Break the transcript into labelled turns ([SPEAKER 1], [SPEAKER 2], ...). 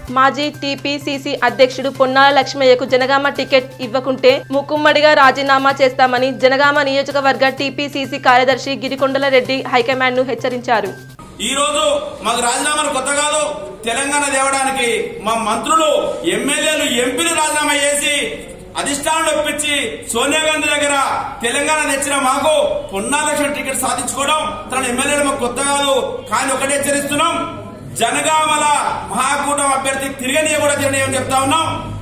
[SPEAKER 1] మాజీ టీపీసీసీ అధ్యక్షుడు పొన్నాల లక్ష్మయ్యకు జనగామ టికెట్ ఇవ్వకుంటే ముక్కుమ్మడిగా రాజీనామా చేస్తామని జనగామ నియోజకవర్గ టీపీసీసీ కార్యదర్శి గిరికొండల రెడ్డి హైకమాండ్ ను హెచ్చరించారు.
[SPEAKER 2] ఈ రోజు మాకు రాజీనామాలు కొత్త కాదు. తెలంగాణ తేవడానికి మా మంత్రులు, ఎమ్మెల్యేలు, ఎంపీలు రాజీనామా చేసి అధిష్టానం ఒప్పించి సోనియా గాంధీ దగ్గర తెలంగాణ తెచ్చిన మాకు పొన్నాల లక్ష్మయ్య టికెట్ సాధించుకోవడం తన ఎమ్మెల్యేలు మాకు కొత్త కాదు. కానీ ఒకటే హెచ్చరిస్తున్నాం, జనగామల మహాకూటమి అభ్యర్థి తిరగనీయ కూడా తిరగనీయని చెప్తా ఉన్నాం.